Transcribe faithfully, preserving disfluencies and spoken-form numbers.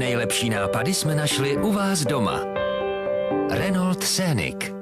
nejlepší nápady jsme našli u vás doma. Renault Scenic.